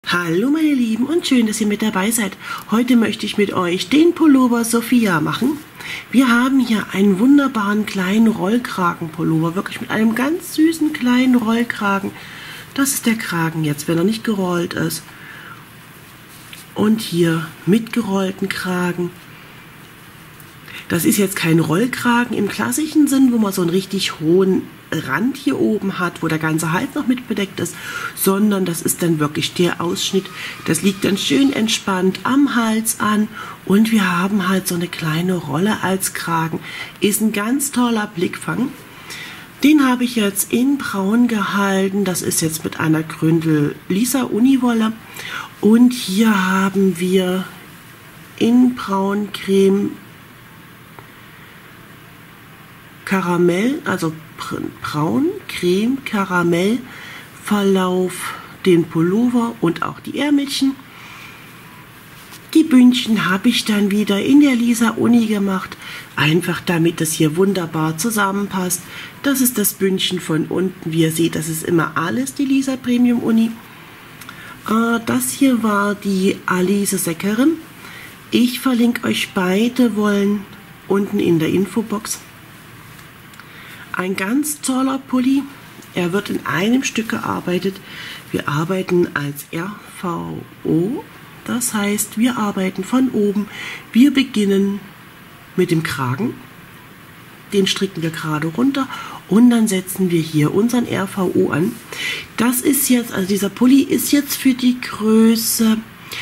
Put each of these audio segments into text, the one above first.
Hallo meine Lieben und schön, dass ihr mit dabei seid. Heute möchte ich mit euch den Pullover Sophia machen. Wir haben hier einen wunderbaren kleinen Rollkragenpullover, wirklich mit einem ganz süßen kleinen Rollkragen. Das ist der Kragen jetzt, wenn er nicht gerollt ist. Und hier mit gerollten Kragen. Das ist jetzt kein Rollkragen im klassischen Sinn, wo man so einen richtig hohen Rand hier oben hat, wo der ganze Hals noch mit bedeckt ist, sondern das ist dann wirklich der Ausschnitt. Das liegt dann schön entspannt am Hals an und wir haben halt so eine kleine Rolle als Kragen. Ist ein ganz toller Blickfang. Den habe ich jetzt in braun gehalten. Das ist jetzt mit einer Gründel Lisa Uniwolle. Und hier haben wir in braun Creme Karamell, also braun, Creme, Karamell Verlauf, den Pullover und auch die Ärmelchen. Die Bündchen habe ich dann wieder in der Lisa Uni gemacht, einfach damit das hier wunderbar zusammenpasst. Das ist das Bündchen von unten, wie ihr seht, das ist immer alles die Lisa Premium Uni. Das hier war die Alice Seckerin. Ich verlinke euch beide Wollen unten in der Infobox. Ein ganz toller Pulli. Er wird in einem Stück gearbeitet. Wir arbeiten als RVO. Das heißt, wir arbeiten von oben. Wir beginnen mit dem Kragen. Den stricken wir gerade runter und dann setzen wir hier unseren RVO an. Das ist jetzt, also dieser Pulli ist jetzt für die Größe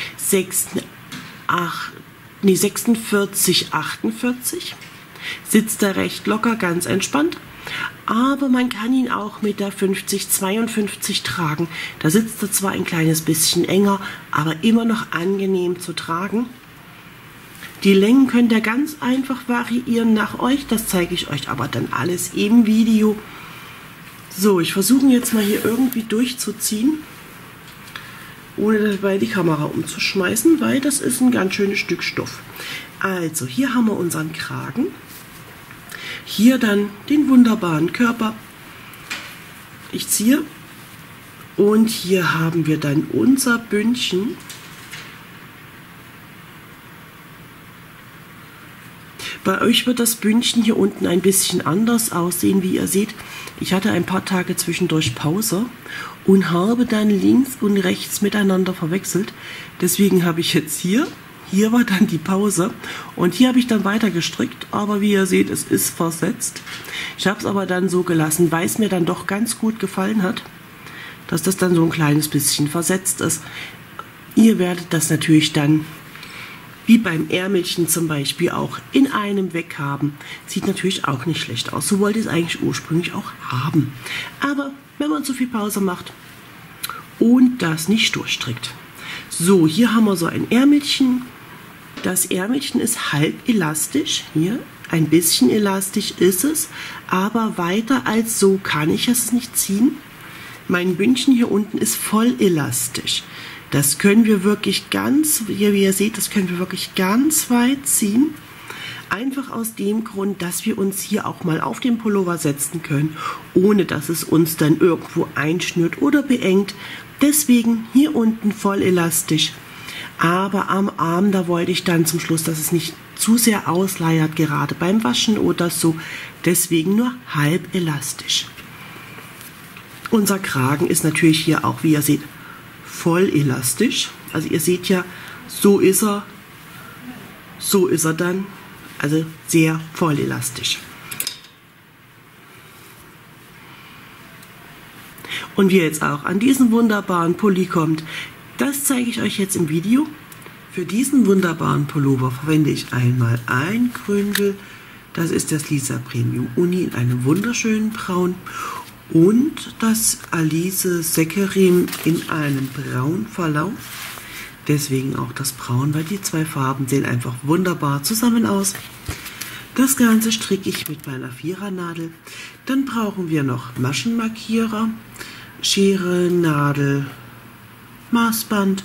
46, 48. Sitzt er recht locker, ganz entspannt. Aber man kann ihn auch mit der 50, 52 tragen. Da sitzt er zwar ein kleines bisschen enger, aber immer noch angenehm zu tragen. Die Längen könnt ihr ganz einfach variieren nach euch. Das zeige ich euch aber dann alles im Video. So, ich versuche jetzt mal hier irgendwie durchzuziehen, ohne dabei die Kamera umzuschmeißen, weil das ist ein ganz schönes Stück Stoff. Also, hier haben wir unseren Kragen. Hier dann den wunderbaren Körper. Ich ziehe und hier haben wir dann unser Bündchen. Bei euch wird das Bündchen hier unten ein bisschen anders aussehen, wie ihr seht. Ich hatte ein paar Tage zwischendurch Pause und habe dann links und rechts miteinander verwechselt. Deswegen habe ich jetzt hier war dann die Pause und hier habe ich dann weiter gestrickt, aber wie ihr seht, es ist versetzt. Ich habe es aber dann so gelassen, weil es mir dann doch ganz gut gefallen hat, dass das dann so ein kleines bisschen versetzt ist. Ihr werdet das natürlich dann, wie beim Ärmelchen zum Beispiel, auch in einem weg haben. Sieht natürlich auch nicht schlecht aus. So wollte ich es eigentlich ursprünglich auch haben. Aber wenn man zu viel Pause macht und das nicht durchstrickt. So, hier haben wir so ein Ärmelchen. Das Ärmelchen ist halb elastisch, hier ein bisschen elastisch ist es, aber weiter als so kann ich es nicht ziehen. Mein Bündchen hier unten ist voll elastisch. Das können wir wirklich ganz, wie ihr seht, das können wir wirklich ganz weit ziehen. Einfach aus dem Grund, dass wir uns hier auch mal auf den Pullover setzen können, ohne dass es uns dann irgendwo einschnürt oder beengt. Deswegen hier unten voll elastisch. Aber am Arm, da wollte ich dann zum Schluss, dass es nicht zu sehr ausleiert, gerade beim Waschen oder so. Deswegen nur halb elastisch. Unser Kragen ist natürlich hier auch, wie ihr seht, voll elastisch. Also ihr seht ja, so ist er dann. Also sehr voll elastisch. Und wie ihr jetzt auch an diesen wunderbaren Pulli kommt, das zeige ich euch jetzt im Video. Für diesen wunderbaren Pullover verwende ich einmal ein Gründel. Das ist das Lisa Premium Uni in einem wunderschönen Braun. Und das Alice Seckerin in einem Braunverlauf. Deswegen auch das Braun, weil die zwei Farben sehen einfach wunderbar zusammen aus. Das Ganze stricke ich mit meiner Vierernadel. Dann brauchen wir noch Maschenmarkierer, Schere, Nadel, Maßband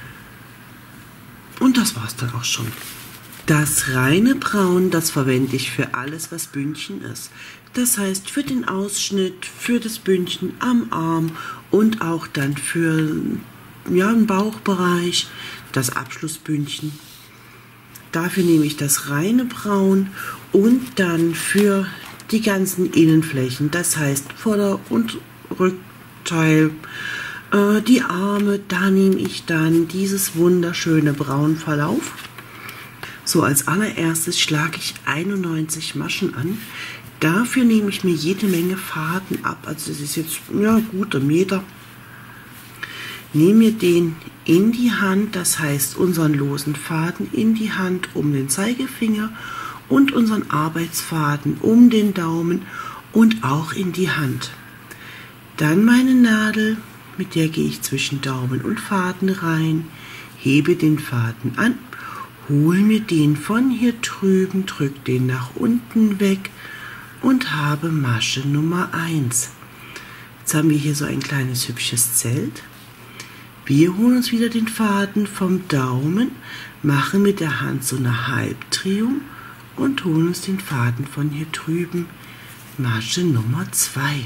und das war's dann auch schon. Das reine Braun, das verwende ich für alles, was Bündchen ist. Das heißt für den Ausschnitt, für das Bündchen am Arm und auch dann für ja, im Bauchbereich, das Abschlussbündchen. Dafür nehme ich das reine Braun und dann für die ganzen Innenflächen, das heißt Vorder- und Rückteil, die Arme, da nehme ich dann dieses wunderschöne Braunverlauf. So, als allererstes schlage ich 91 Maschen an. Dafür nehme ich mir jede Menge Faden ab, also das ist jetzt ja guter Meter. Nehme mir den in die Hand, das heißt unseren losen Faden in die Hand um den Zeigefinger und unseren Arbeitsfaden um den Daumen und auch in die Hand. Dann meine Nadel, mit der gehe ich zwischen Daumen und Faden rein, hebe den Faden an, hole mir den von hier drüben, drücke den nach unten weg und habe Masche Nummer 1. Jetzt haben wir hier so ein kleines hübsches Zelt. Wir holen uns wieder den Faden vom Daumen, machen mit der Hand so eine Halbdrehung und holen uns den Faden von hier drüben, Masche Nummer 2.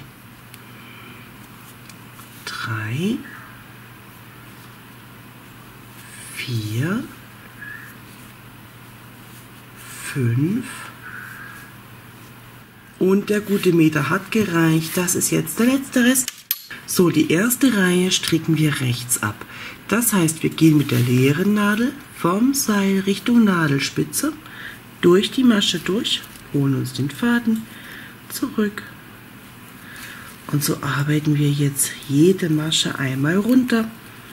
3, 4, 5 und der gute Meter hat gereicht. Das ist jetzt der letzte Rest. So, die erste Reihe stricken wir rechts ab. Das heißt, wir gehen mit der leeren Nadel vom Seil Richtung Nadelspitze durch die Masche durch, holen uns den Faden zurück. Und so arbeiten wir jetzt jede Masche einmal runter.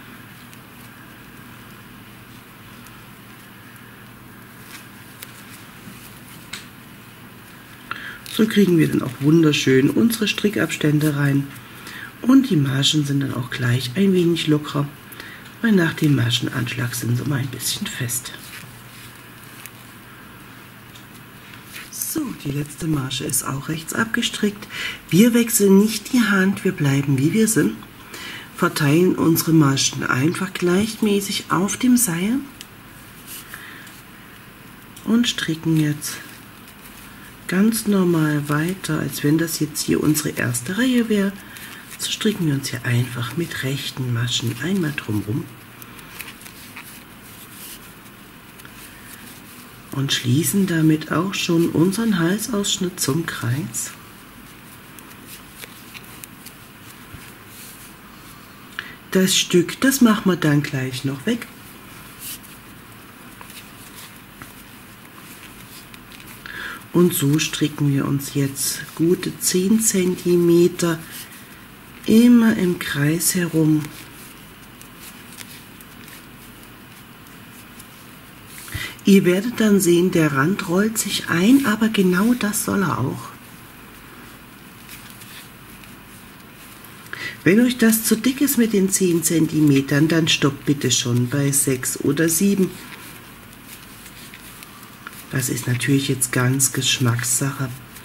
So kriegen wir dann auch wunderschön unsere Strickabstände rein. Und die Maschen sind dann auch gleich ein wenig lockerer, weil nach dem Maschenanschlag sind sie mal ein bisschen fest. So, die letzte Masche ist auch rechts abgestrickt. Wir wechseln nicht die Hand, wir bleiben wie wir sind. Verteilen unsere Maschen einfach gleichmäßig auf dem Seil und stricken jetzt ganz normal weiter, als wenn das jetzt hier unsere erste Reihe wäre. So stricken wir uns hier einfach mit rechten Maschen einmal drumherum und schließen damit auch schon unseren Halsausschnitt zum Kreis. Das Stück, das machen wir dann gleich noch weg. Und so stricken wir uns jetzt gute 10 cm immer im Kreis herum. Ihr werdet dann sehen, der Rand rollt sich ein, aber genau das soll er auch. Wenn euch das zu dick ist mit den 10 cm, dann stoppt bitte schon bei 6 oder 7. Das ist natürlich jetzt ganz Geschmackssache.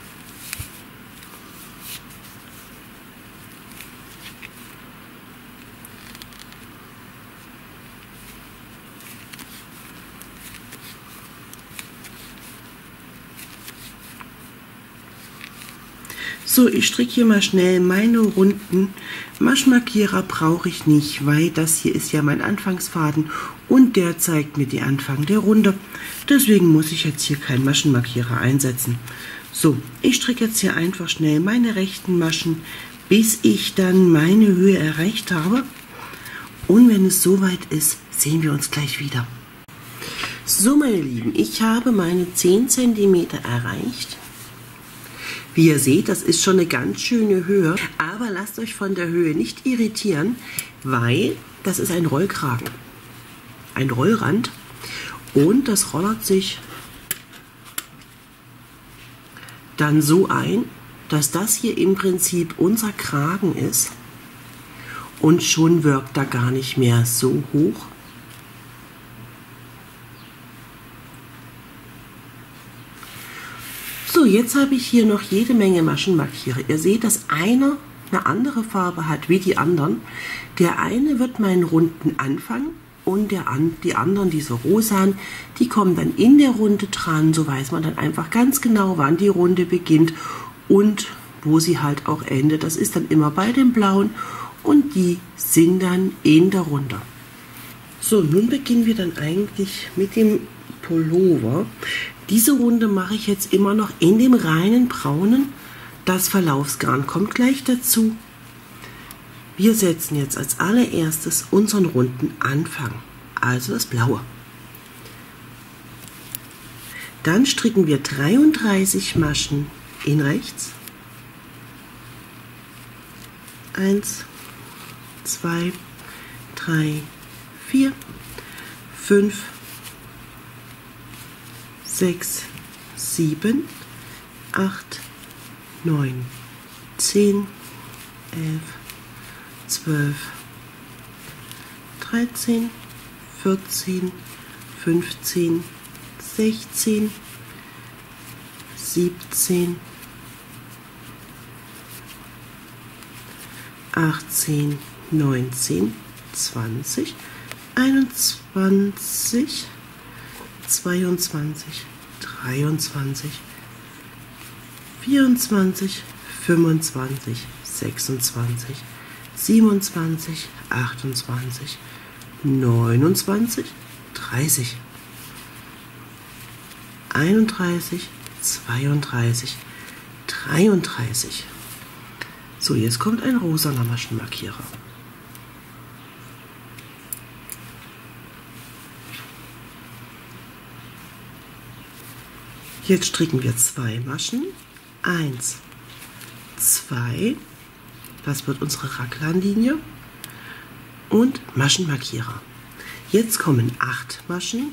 So, ich stricke hier mal schnell meine Runden. Maschenmarkierer brauche ich nicht, weil das hier ist ja mein Anfangsfaden und der zeigt mir die Anfang der Runde. Deswegen muss ich jetzt hier keinen Maschenmarkierer einsetzen. So, ich stricke jetzt hier einfach schnell meine rechten Maschen, bis ich dann meine Höhe erreicht habe. Und wenn es soweit ist, sehen wir uns gleich wieder. So, meine Lieben, ich habe meine 10 cm erreicht. Wie ihr seht, das ist schon eine ganz schöne Höhe, aber lasst euch von der Höhe nicht irritieren, weil das ist ein Rollkragen, ein Rollrand und das rollert sich dann so ein, dass das hier im Prinzip unser Kragen ist und schon wirkt er gar nicht mehr so hoch. So, jetzt habe ich hier noch jede Menge Maschenmarkierer. Ihr seht, dass einer eine andere Farbe hat wie die anderen. Der eine wird meinen runden Anfang und die anderen, diese rosanen, die kommen dann in der Runde dran. So weiß man dann einfach ganz genau, wann die Runde beginnt und wo sie halt auch endet. Das ist dann immer bei den blauen und die sind dann in der Runde. So, nun beginnen wir dann eigentlich mit dem Pullover. Diese Runde mache ich jetzt immer noch in dem reinen Braunen. Das Verlaufsgarn kommt gleich dazu. Wir setzen jetzt als allererstes unseren runden Anfang, also das Blaue. Dann stricken wir 33 Maschen in rechts. 1, 2, 3, 4, 5, 6, 7, 8, 9, 10, 11, 12, 13, 14, 15, 16, 17, 18, 19, 20, 21, 22, 23, 24, 25, 26, 27, 28, 29, 30, 31, 32, 33. So, jetzt kommt ein rosaner Maschenmarkierer. Jetzt stricken wir 2 Maschen. 1, 2, das wird unsere Raglanlinie, und Maschenmarkierer. Jetzt kommen 8 Maschen.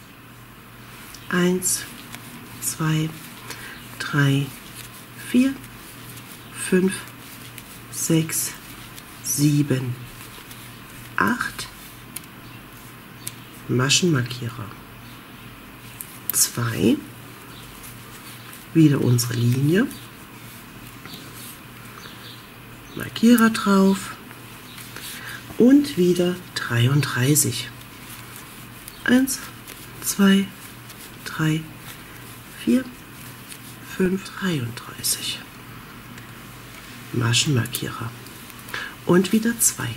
1, 2, 3, 4, 5, 6, 7, 8 Maschenmarkierer. 2, wieder unsere Linie, Markierer drauf und wieder 33. 1, 2, 3, 4, 5, 33 Maschenmarkierer und wieder 2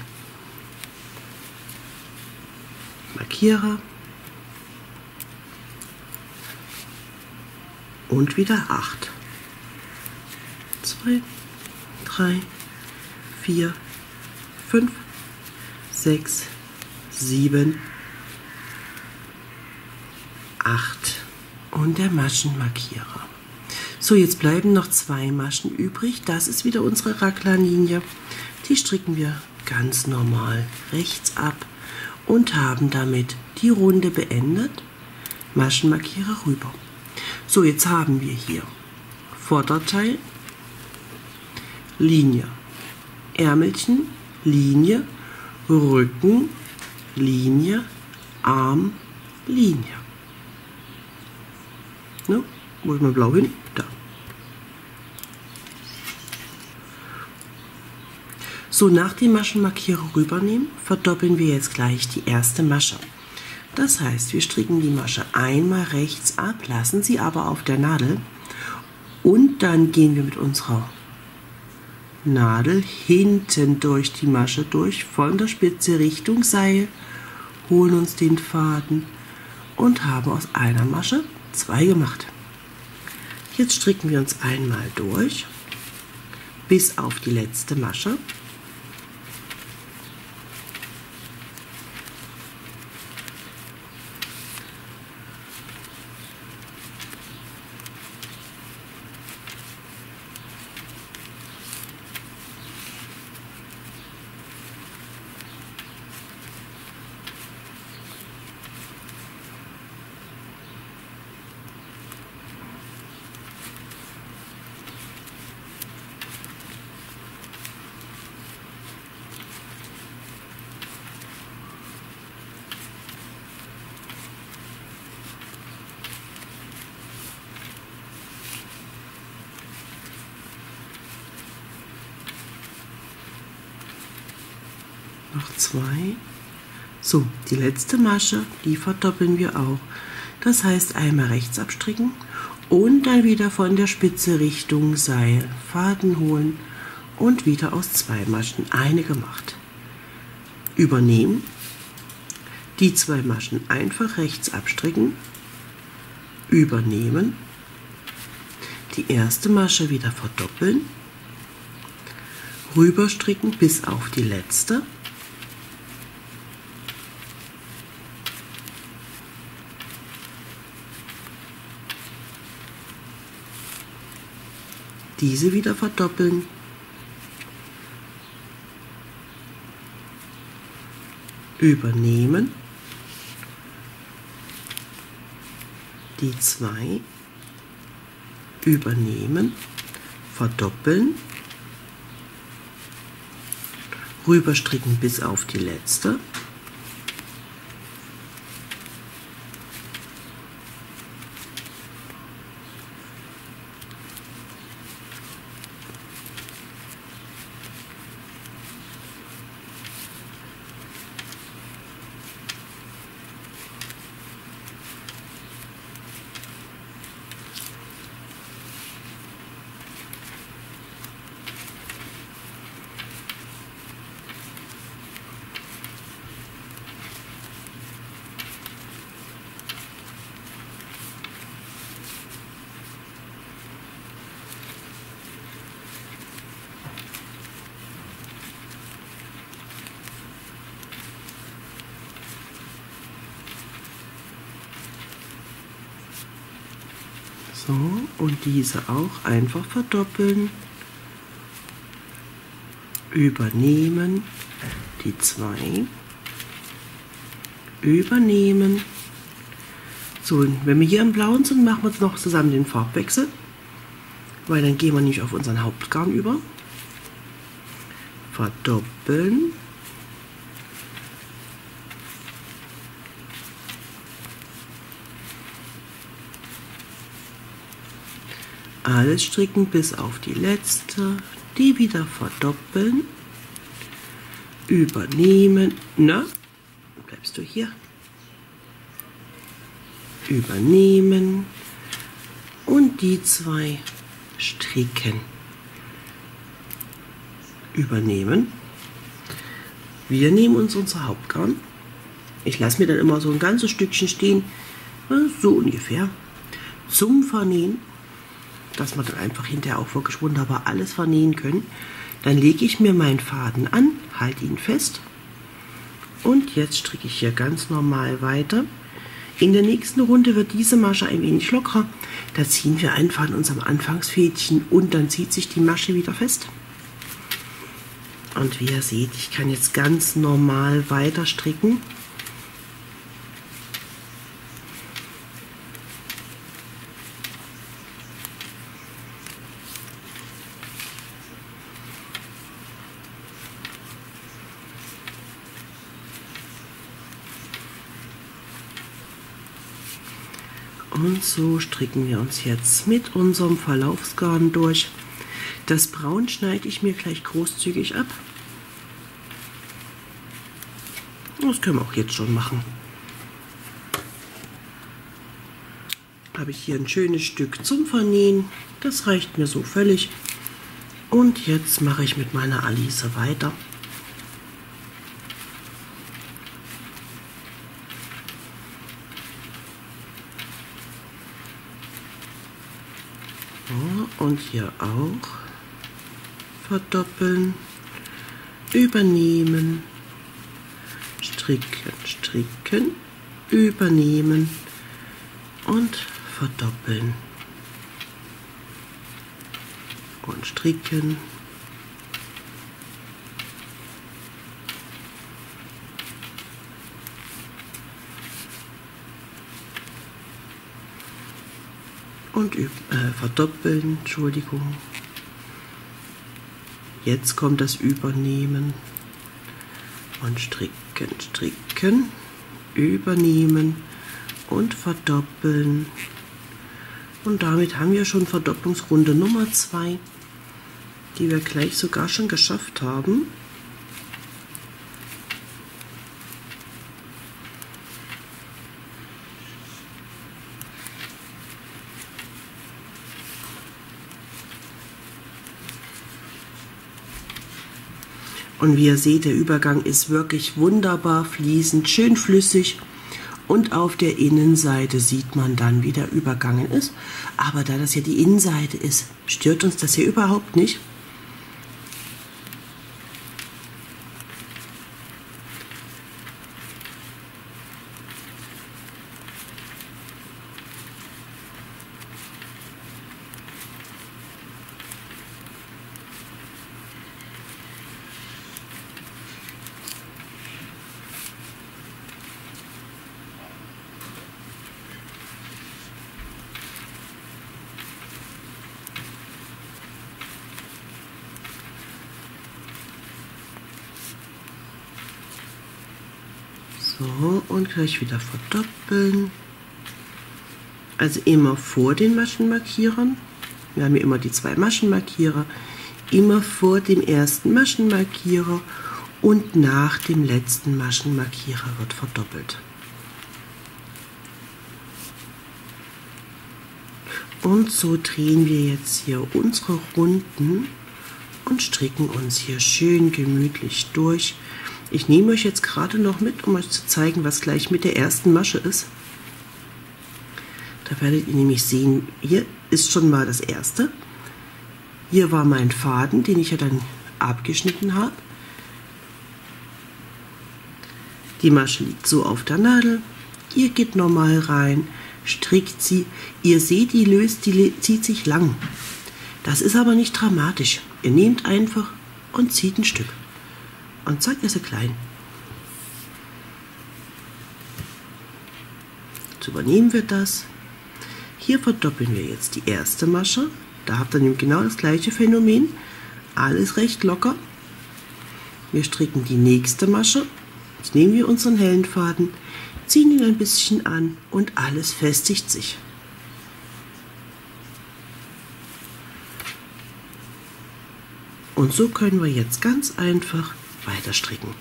Markierer und wieder 8. 2, 3, 4, 5, 6, 7, 8 und der Maschenmarkierer. So, jetzt bleiben noch 2 Maschen übrig. Das ist wieder unsere Raglanlinie. Die stricken wir ganz normal rechts ab und haben damit die Runde beendet. Maschenmarkierer rüber. So, jetzt haben wir hier Vorderteil, Linie, Ärmelchen, Linie, Rücken, Linie, Arm, Linie. Ne? Wo ist mein Blau hin? Da. So, nach dem Maschenmarkierer rübernehmen, verdoppeln wir jetzt gleich die erste Masche. Das heißt, wir stricken die Masche einmal rechts ab, lassen sie aber auf der Nadel und dann gehen wir mit unserer Nadel hinten durch die Masche durch, von der Spitze Richtung Seil, holen uns den Faden und haben aus einer Masche 2 gemacht. Jetzt stricken wir uns einmal durch bis auf die letzte Masche. Noch 2. So, die letzte Masche, die verdoppeln wir auch. Das heißt, einmal rechts abstricken und dann wieder von der Spitze Richtung Seil Faden holen und wieder aus 2 Maschen eine gemacht. Übernehmen, Die 2 Maschen einfach rechts abstricken, übernehmen, die erste Masche wieder verdoppeln, rüberstricken bis auf die letzte, diese wieder verdoppeln, übernehmen, die 2 übernehmen, verdoppeln, rüberstricken bis auf die letzte, so, und diese auch einfach verdoppeln, übernehmen, die 2 übernehmen. So, und wenn wir hier im Blauen sind, machen wir jetzt noch zusammen den Farbwechsel, weil dann gehen wir nicht auf unseren Hauptgarn über. Verdoppeln, alles stricken bis auf die letzte, die wieder verdoppeln, übernehmen, na, bleibst du hier, übernehmen und die 2 stricken, übernehmen. Wir nehmen uns unser Hauptgarn, ich lasse mir dann immer so ein ganzes Stückchen stehen, so ungefähr, zum Vernähen, dass wir dann einfach hinterher auch wirklich wunderbar alles vernähen können. Dann lege ich mir meinen Faden an, halte ihn fest und jetzt stricke ich hier ganz normal weiter. In der nächsten Runde wird diese Masche ein wenig lockerer. Da ziehen wir einfach an unserem Anfangsfädchen und dann zieht sich die Masche wieder fest. Und wie ihr seht, ich kann jetzt ganz normal weiter stricken. Und so stricken wir uns jetzt mit unserem Verlaufsgarn durch. Das Braun schneide ich mir gleich großzügig ab. Das können wir auch jetzt schon machen. Habe ich hier ein schönes Stück zum Vernähen. Das reicht mir so völlig. Und jetzt mache ich mit meiner Alice weiter. Und hier auch verdoppeln, übernehmen, stricken, stricken, übernehmen und verdoppeln und stricken. Und verdoppeln, Entschuldigung. Jetzt kommt das Übernehmen und stricken, stricken, übernehmen und verdoppeln. Und damit haben wir schon Verdopplungsrunde Nummer 2, die wir gleich sogar schon geschafft haben. Und wie ihr seht, der Übergang ist wirklich wunderbar fließend, schön flüssig. Und auf der Innenseite sieht man dann, wie der Übergang ist. Aber da das ja die Innenseite ist, stört uns das hier überhaupt nicht. So, und gleich wieder verdoppeln. Also immer vor den Maschenmarkierern. Wir haben hier immer die 2 Maschenmarkierer. Immer vor dem ersten Maschenmarkierer und nach dem letzten Maschenmarkierer wird verdoppelt. Und so drehen wir jetzt hier unsere Runden und stricken uns hier schön gemütlich durch. Ich nehme euch jetzt gerade noch mit, um euch zu zeigen, was gleich mit der ersten Masche ist. Da werdet ihr nämlich sehen, hier ist schon mal das erste. Hier war mein Faden, den ich ja dann abgeschnitten habe. Die Masche liegt so auf der Nadel. Ihr geht normal rein, strickt sie. Ihr seht, die zieht sich lang. Das ist aber nicht dramatisch. Ihr nehmt einfach und zieht ein Stück. Und zack, ist sie klein. Jetzt übernehmen wir das. Hier verdoppeln wir jetzt die erste Masche. Da habt ihr nämlich genau das gleiche Phänomen. Alles recht locker. Wir stricken die nächste Masche. Jetzt nehmen wir unseren hellen Faden, ziehen ihn ein bisschen an und alles festigt sich. Und so können wir jetzt ganz einfach weiter stricken.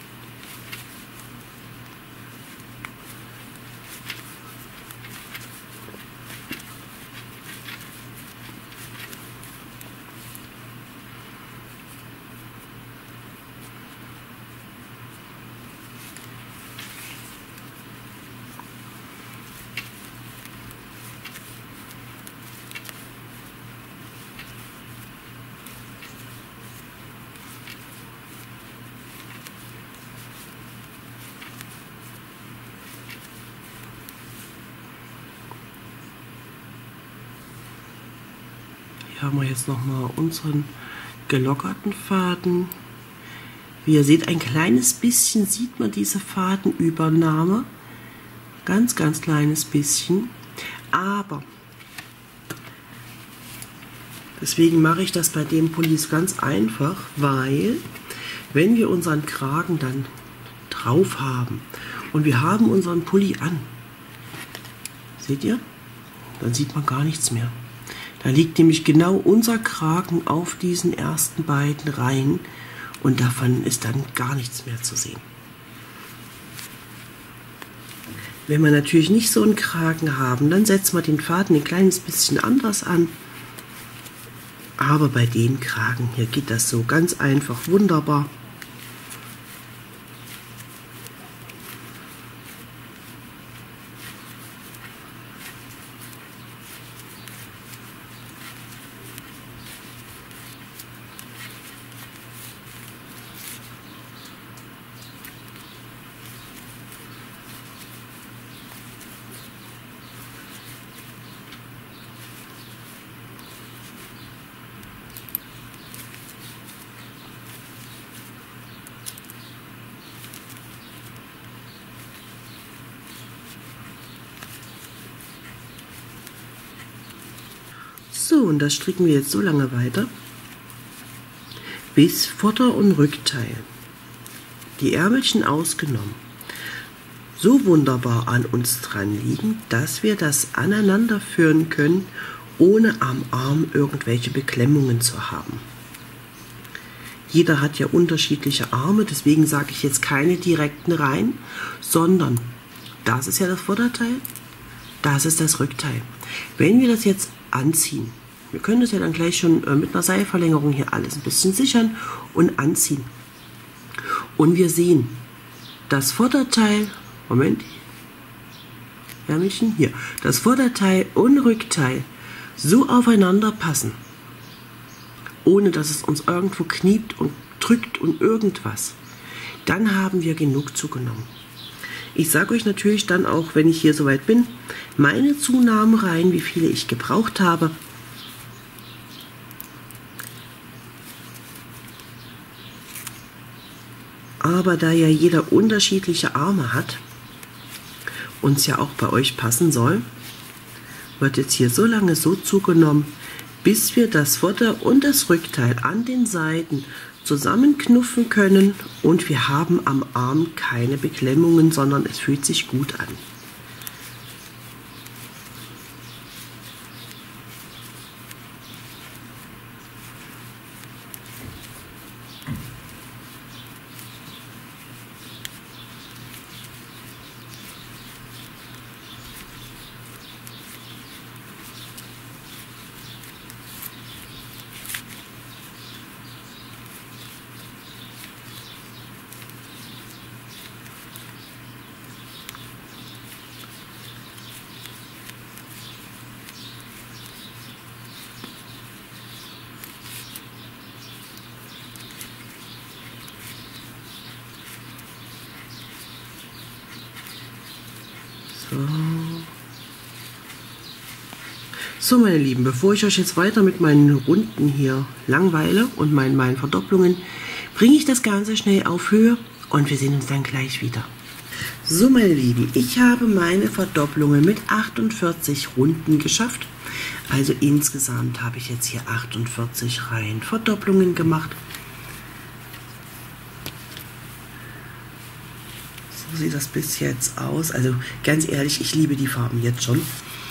Hier haben wir jetzt nochmal unseren gelockerten Faden. Wie ihr seht, ein kleines bisschen sieht man diese Fadenübernahme. Ganz, ganz kleines bisschen. Aber deswegen mache ich das bei den Pullis ganz einfach, weil wenn wir unseren Kragen dann drauf haben und wir haben unseren Pulli an, seht ihr, dann sieht man gar nichts mehr. Da liegt nämlich genau unser Kragen auf diesen ersten beiden Reihen und davon ist dann gar nichts mehr zu sehen. Wenn wir natürlich nicht so einen Kragen haben, dann setzen wir den Faden ein kleines bisschen anders an. Aber bei dem Kragen hier geht das so ganz einfach wunderbar. So, und das stricken wir jetzt so lange weiter, bis Vorder- und Rückteil, die Ärmelchen ausgenommen, so wunderbar an uns dran liegen, dass wir das aneinander führen können, ohne am Arm irgendwelche Beklemmungen zu haben. Jeder hat ja unterschiedliche Arme, deswegen sage ich jetzt keine direkten Reihen, sondern das ist ja das Vorderteil, das ist das Rückteil. Wenn wir das jetzt anziehen, wir können das ja dann gleich schon mit einer Seilverlängerung hier alles ein bisschen sichern und anziehen. Und wir sehen, das Vorderteil, Moment, Ärmelchen hier, das Vorderteil und Rückteil so aufeinander passen, ohne dass es uns irgendwo kniept und drückt und irgendwas, dann haben wir genug zugenommen. Ich sage euch natürlich dann auch, wenn ich hier soweit bin, meine Zunahmen rein, wie viele ich gebraucht habe. Aber da ja jeder unterschiedliche Arme hat und es ja auch bei euch passen soll, wird jetzt hier so lange so zugenommen, bis wir das Vorder- und das Rückteil an den Seiten zusammenknuffen können und wir haben am Arm keine Beklemmungen, sondern es fühlt sich gut an. So, meine Lieben, bevor ich euch jetzt weiter mit meinen Runden hier langweile und meinen Verdopplungen, bringe ich das Ganze schnell auf Höhe und wir sehen uns dann gleich wieder. So, meine Lieben, ich habe meine Verdopplungen mit 48 Runden geschafft. Also insgesamt habe ich jetzt hier 48 Reihen Verdopplungen gemacht. So sieht das bis jetzt aus. Also ganz ehrlich, ich liebe die Farben jetzt schon.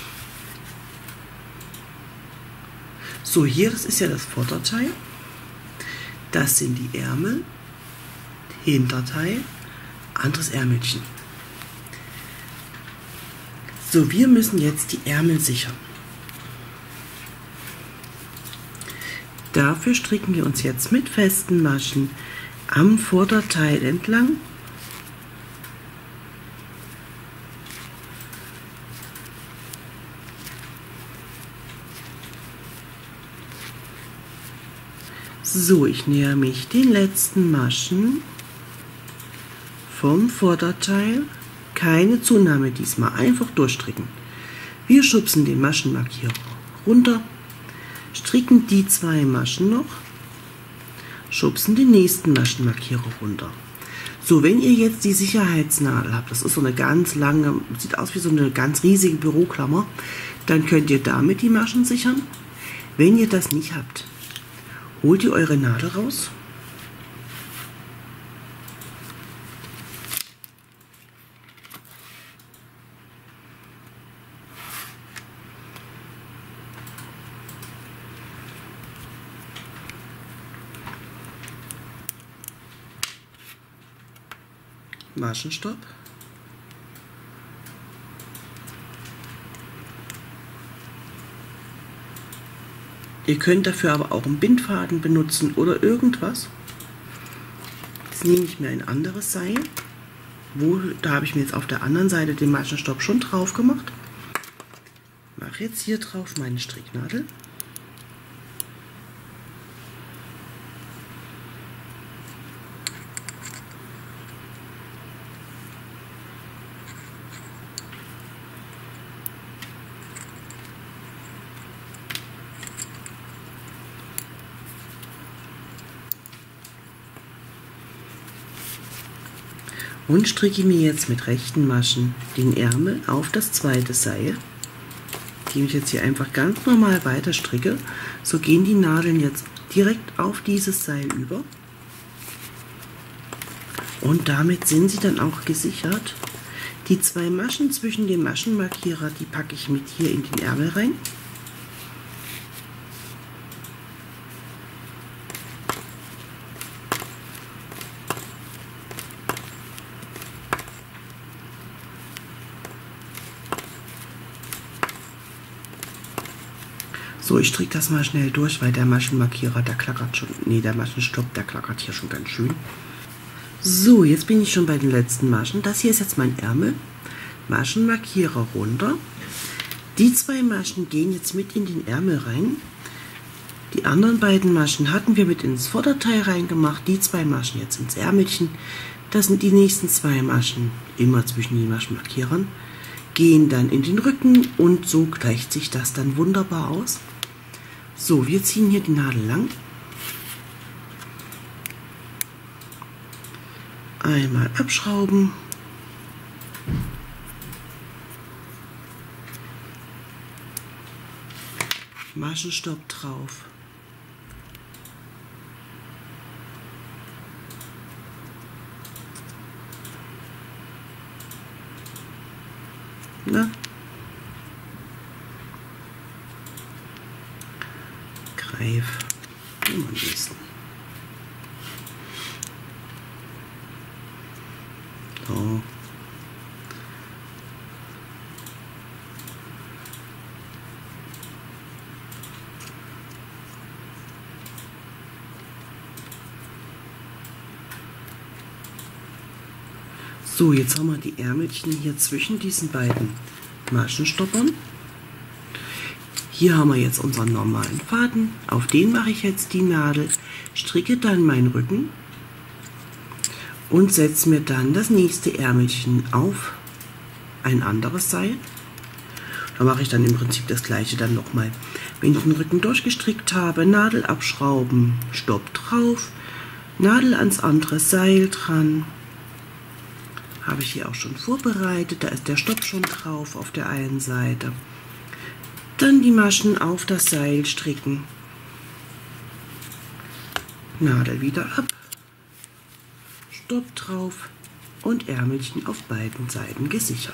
So, hier, das ist ja das Vorderteil. Das sind die Ärmel. Hinterteil. Anderes Ärmelchen. So, wir müssen jetzt die Ärmel sichern. Dafür stricken wir uns jetzt mit festen Maschen am Vorderteil entlang. So, ich nähere mich den letzten Maschen vom Vorderteil. Keine Zunahme diesmal, einfach durchstricken. Wir schubsen den Maschenmarkierer runter, stricken die 2 Maschen noch, schubsen den nächsten Maschenmarkierer runter. So, wenn ihr jetzt die Sicherheitsnadel habt, das ist so eine ganz lange, sieht aus wie so eine ganz riesige Büroklammer, dann könnt ihr damit die Maschen sichern. Wenn ihr das nicht habt, holt ihr eure Nadel raus. Maschenstopp. Ihr könnt dafür aber auch einen Bindfaden benutzen oder irgendwas. Jetzt nehme ich mir ein anderes Seil. Da habe ich mir jetzt auf der anderen Seite den Maschenstopp schon drauf gemacht. Mache jetzt hier drauf meine Stricknadel. Und stricke mir jetzt mit rechten Maschen den Ärmel auf das zweite Seil, indem ich jetzt hier einfach ganz normal weiter stricke. So gehen die Nadeln jetzt direkt auf dieses Seil über. Und damit sind sie dann auch gesichert. Die 2 Maschen zwischen dem Maschenmarkierer, die packe ich mit hier in den Ärmel rein. So, ich stricke das mal schnell durch, weil der Maschenmarkierer, der klackert schon, nee, der Maschenstopp, der klackert hier schon ganz schön. So, jetzt bin ich schon bei den letzten Maschen. Das hier ist jetzt mein Ärmel. Maschenmarkierer runter. Die 2 Maschen gehen jetzt mit in den Ärmel rein. Die anderen beiden Maschen hatten wir mit ins Vorderteil reingemacht. Die 2 Maschen jetzt ins Ärmelchen. Das sind die nächsten 2 Maschen, immer zwischen den Maschenmarkierern, gehen dann in den Rücken und so gleicht sich das dann wunderbar aus. So, wir ziehen hier die Nadel lang. Einmal abschrauben. Maschenstopp drauf. Na? Greif. Am nächsten. So. So, jetzt haben wir die Ärmelchen hier zwischen diesen beiden Maschenstoppern. Hier haben wir jetzt unseren normalen Faden. Auf den mache ich jetzt die Nadel, stricke dann meinen Rücken und setze mir dann das nächste Ärmelchen auf ein anderes Seil. Da mache ich dann im Prinzip das gleiche dann nochmal. Wenn ich den Rücken durchgestrickt habe, Nadel abschrauben, Stopp drauf, Nadel ans andere Seil dran. Habe ich hier auch schon vorbereitet, da ist der Stopp schon drauf auf der einen Seite. Dann die Maschen auf das Seil stricken. Nadel wieder ab, Stopp drauf und Ärmelchen auf beiden Seiten gesichert.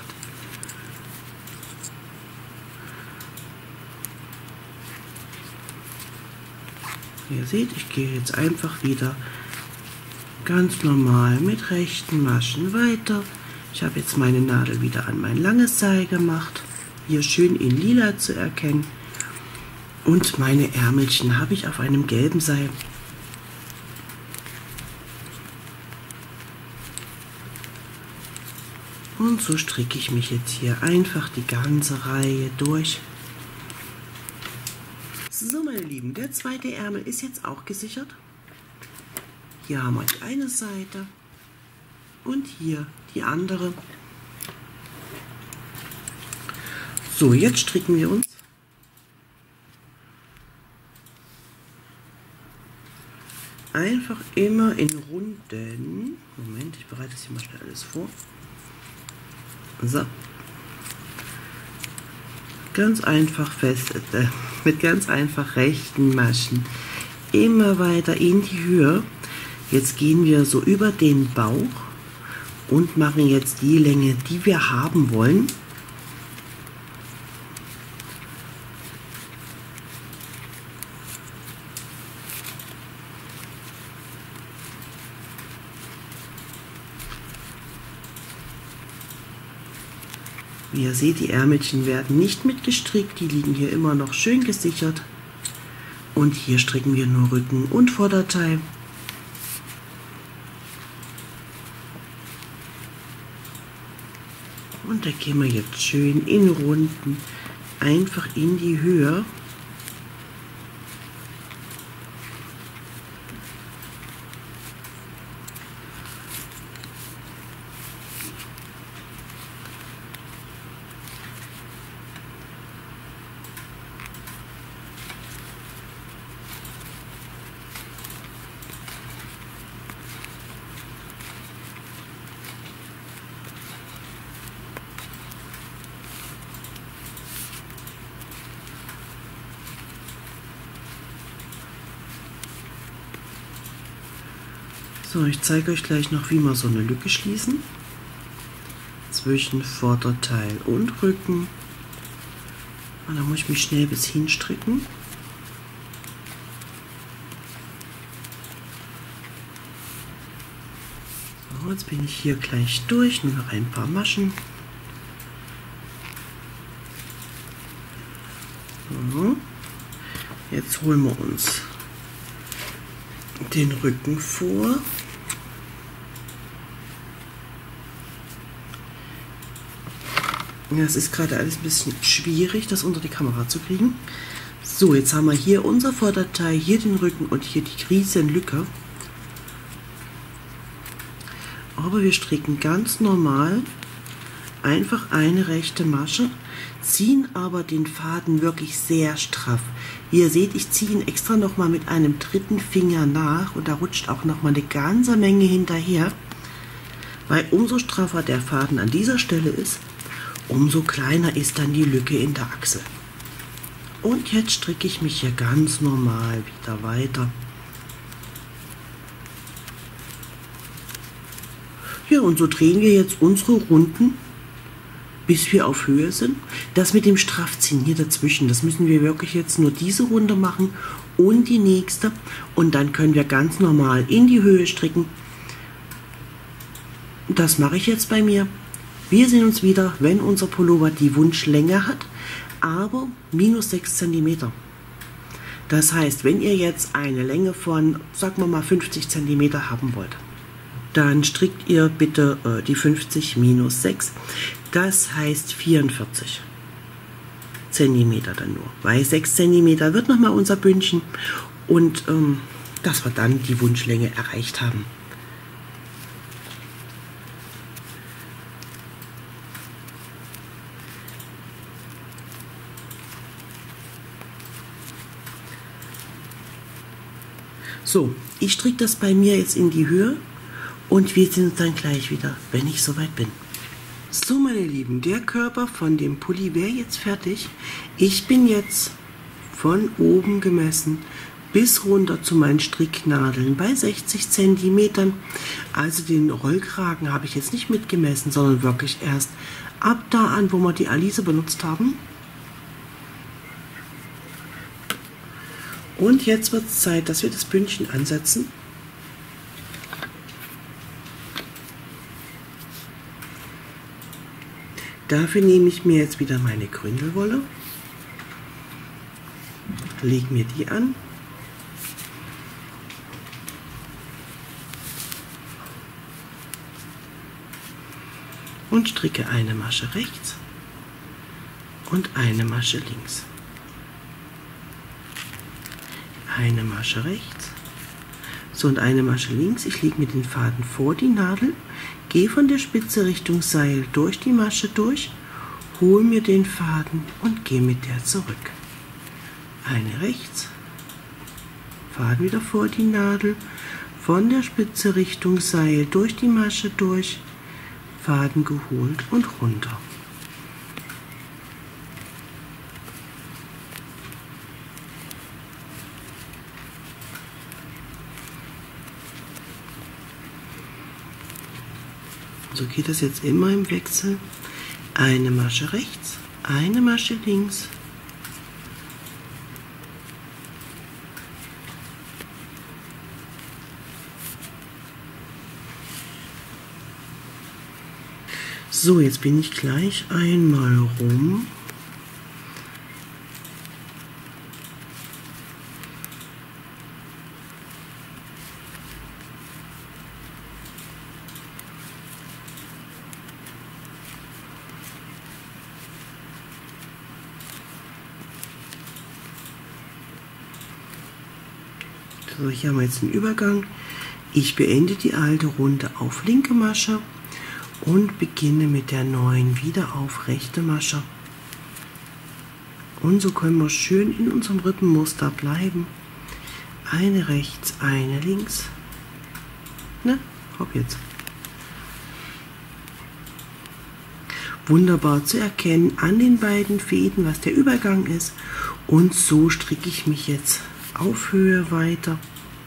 Ihr seht, ich gehe jetzt einfach wieder ganz normal mit rechten Maschen weiter. Ich habe jetzt meine Nadel wieder an mein langes Seil gemacht. Hier schön in lila zu erkennen. Und meine Ärmelchen habe ich auf einem gelben Seil. Und so stricke ich mich jetzt hier einfach die ganze Reihe durch. So, meine Lieben, der zweite Ärmel ist jetzt auch gesichert. Hier haben wir die eine Seite und hier die andere. So, jetzt stricken wir uns einfach immer in Runden. Moment, ich bereite das hier mal schnell alles vor. So. Ganz einfach mit ganz einfach rechten Maschen immer weiter in die Höhe. Jetzt gehen wir so über den Bauch und machen jetzt die Länge, die wir haben wollen. Wie ihr seht, die Ärmelchen werden nicht mitgestrickt, die liegen hier immer noch schön gesichert. Und hier stricken wir nur Rücken und Vorderteil. Und da gehen wir jetzt schön in Runden, einfach in die Höhe. So, ich zeige euch gleich noch, wie wir so eine Lücke schließen. Zwischen Vorderteil und Rücken. Und da muss ich mich schnell bis hinstricken. So, jetzt bin ich hier gleich durch, nur noch ein paar Maschen. So. Jetzt holen wir uns den Rücken vor. Ja, es ist gerade alles ein bisschen schwierig, das unter die Kamera zu kriegen. So, jetzt haben wir hier unser Vorderteil, hier den Rücken und hier die Riesenlücke. Aber wir stricken ganz normal einfach eine rechte Masche, ziehen aber den Faden wirklich sehr straff. Wie ihr seht, ich ziehe ihn extra nochmal mit einem dritten Finger nach und da rutscht auch nochmal eine ganze Menge hinterher, weil umso straffer der Faden an dieser Stelle ist, umso kleiner ist dann die Lücke in der Achsel. Und jetzt stricke ich mich hier ganz normal wieder weiter. Ja, und so drehen wir jetzt unsere Runden, bis wir auf Höhe sind. Das mit dem Straffziehen hier dazwischen, das müssen wir wirklich jetzt nur diese Runde machen und die nächste. Und dann können wir ganz normal in die Höhe stricken. Das mache ich jetzt bei mir. Wir sehen uns wieder, wenn unser Pullover die Wunschlänge hat, aber minus 6 cm. Das heißt, wenn ihr jetzt eine Länge von, sagen wir mal, 50 cm haben wollt, dann strickt ihr bitte die 50 minus 6. Das heißt 44 cm dann nur. Weil 6 cm wird nochmal unser Bündchen und dass wir dann die Wunschlänge erreicht haben. So, ich stricke das bei mir jetzt in die Höhe und wir sehen uns dann gleich wieder, wenn ich soweit bin. So, meine Lieben, der Körper von dem Pulli wäre jetzt fertig. Ich bin jetzt von oben gemessen bis runter zu meinen Stricknadeln bei 60 cm. Also den Rollkragen habe ich jetzt nicht mitgemessen, sondern wirklich erst ab da an, wo wir die Alice benutzt haben. Und jetzt wird es Zeit, dass wir das Bündchen ansetzen. Dafür nehme ich mir jetzt wieder meine Gründelwolle, lege mir die an und stricke eine Masche rechts und eine Masche links. Eine Masche rechts, so, und eine Masche links. Ich lege mir den Faden vor die Nadel, gehe von der Spitze Richtung Seil durch die Masche durch, hole mir den Faden und gehe mit der zurück. Eine rechts, Faden wieder vor die Nadel, von der Spitze Richtung Seil durch die Masche durch, Faden geholt und runter. So geht das jetzt immer im Wechsel. Eine Masche rechts, eine Masche links. So, jetzt bin ich gleich einmal rum. So, hier haben wir jetzt einen Übergang. Ich beende die alte Runde auf linke Masche und beginne mit der neuen wieder auf rechte Masche. Und so können wir schön in unserem Rippenmuster bleiben. Eine rechts, eine links. Na, hopp jetzt. Wunderbar zu erkennen an den beiden Fäden, was der Übergang ist. Und so stricke ich mich jetzt auf Höhe weiter.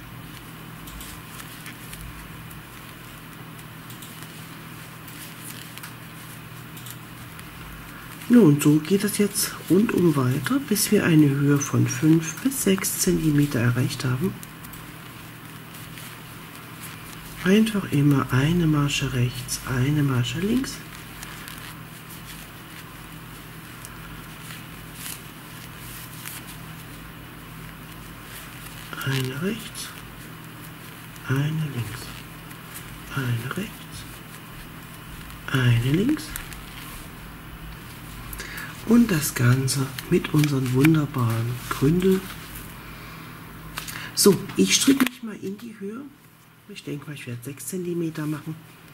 Nun, so geht es jetzt rundum weiter, bis wir eine Höhe von 5 bis 6 cm erreicht haben. Einfach immer eine Masche rechts, eine Masche links. Eine rechts, eine links, eine rechts, eine links, Und das Ganze mit unseren wunderbaren Gründel. So, ich stricke mich mal in die Höhe. Ich denke mal, ich werde 6 cm machen.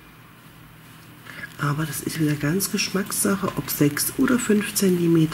Aber das ist wieder ganz Geschmackssache, ob 6 oder 5 cm.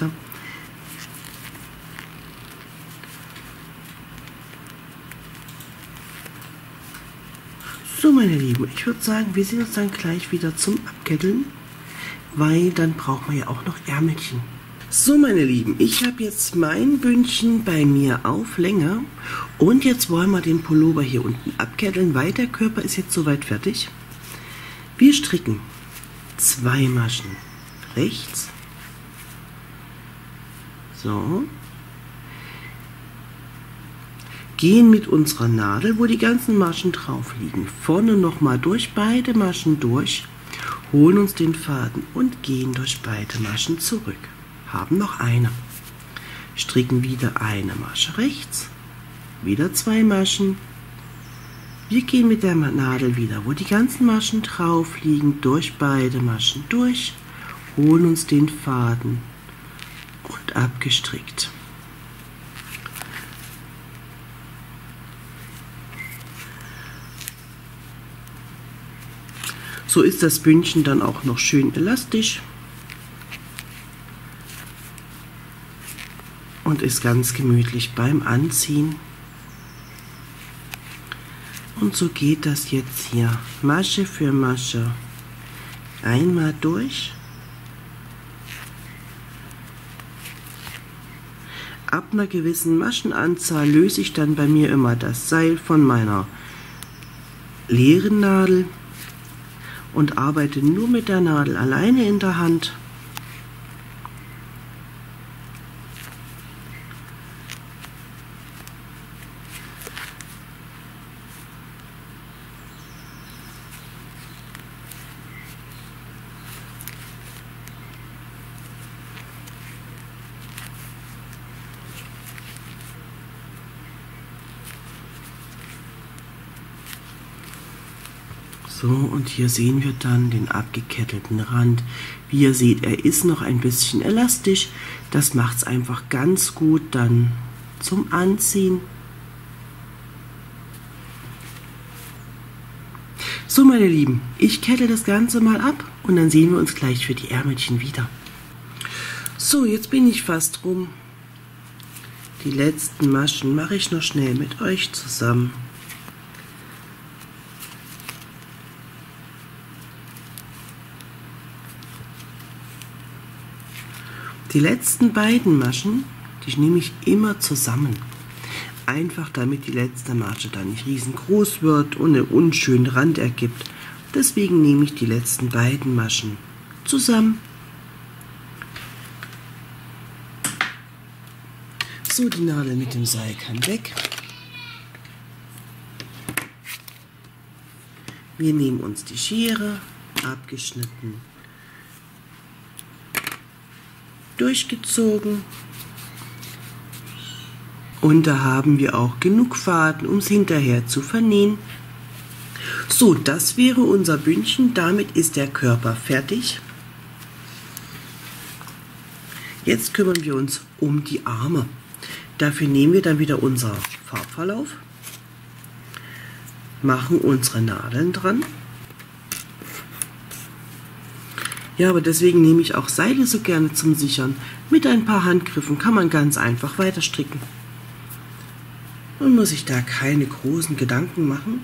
So, meine Lieben, ich würde sagen, wir sehen uns dann gleich wieder zum Abketteln, weil dann brauchen wir ja auch noch Ärmelchen. So, meine Lieben, ich habe jetzt mein Bündchen bei mir auf Länge und jetzt wollen wir den Pullover hier unten abketteln, weil der Körper ist jetzt soweit fertig. Wir stricken 2 Maschen rechts, so, gehen mit unserer Nadel, wo die ganzen Maschen drauf liegen, vorne nochmal durch beide Maschen durch, holen uns den Faden und gehen durch beide Maschen zurück. Haben noch eine. Stricken wieder eine Masche rechts, wieder 2 Maschen. Wir gehen mit der Nadel wieder, wo die ganzen Maschen drauf liegen, durch beide Maschen durch, holen uns den Faden und abgestrickt. So ist das Bündchen dann auch noch schön elastisch und ist ganz gemütlich beim Anziehen. Und so geht das jetzt hier Masche für Masche einmal durch. Ab einer gewissen Maschenanzahl löse ich dann bei mir immer das Seil von meiner leeren Nadel und arbeite nur mit der Nadel alleine in der Hand. So, und hier sehen wir dann den abgekettelten Rand. Wie ihr seht, er ist noch ein bisschen elastisch. Das macht es einfach ganz gut dann zum Anziehen. So, meine Lieben, ich kette das Ganze mal ab und dann sehen wir uns gleich für die Ärmelchen wieder. So, jetzt bin ich fast rum. Die letzten Maschen mache ich noch schnell mit euch zusammen. Die letzten beiden Maschen, die nehme ich immer zusammen. Einfach damit die letzte Masche dann nicht riesengroß wird und einen unschönen Rand ergibt. Deswegen nehme ich die letzten beiden Maschen zusammen. So, die Nadel mit dem Seil kann weg. Wir nehmen uns die Schere, abgeschnitten, durchgezogen und da haben wir auch genug Faden, um es hinterher zu vernähen. So, das wäre unser Bündchen, damit ist der Körper fertig. Jetzt kümmern wir uns um die Arme. Dafür nehmen wir dann wieder unser Farbverlauf, machen unsere Nadeln dran. Ja, aber deswegen nehme ich auch Seile so gerne zum Sichern. Mit ein paar Handgriffen kann man ganz einfach weiter stricken. Man muss sich da keine großen Gedanken machen.